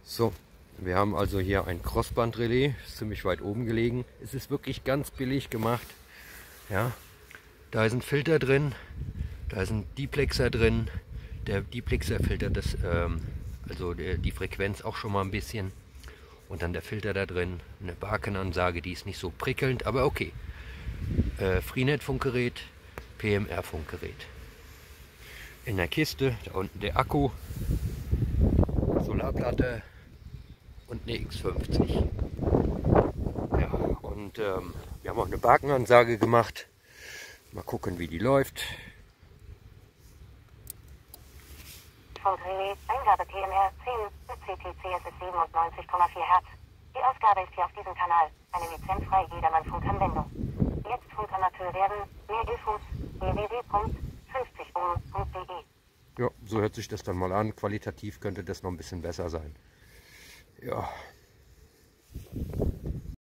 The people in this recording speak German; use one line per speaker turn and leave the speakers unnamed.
So, wir haben also hier ein Crossband-Relais, ziemlich weit oben gelegen. Es ist wirklich ganz billig gemacht. Ja, da ist ein Filter drin, da ist ein Deplexer drin. Der Deplexer filtert das, die Frequenz auch schon mal ein bisschen. Und dann der Filter da drin, eine Bakenansage, die ist nicht so prickelnd, aber okay. Freenet-Funkgerät, PMR-Funkgerät. In der Kiste, da unten der Akku, Solarplatte und eine X50. Ja, und wir haben auch eine Bakenansage gemacht. Mal gucken, wie die läuft.
Funkgerät, Eingabe PMR 10, CTCS ist 97,4 Hertz. Die Ausgabe ist hier auf diesem Kanal. Eine lizenzfreie Jedermann-Funkanwendung. Jetzt Funkamateur werden. Mehr Infos www.50ohm.de.
Ja, so hört sich das dann mal an. Qualitativ könnte das noch ein bisschen besser sein. Ja.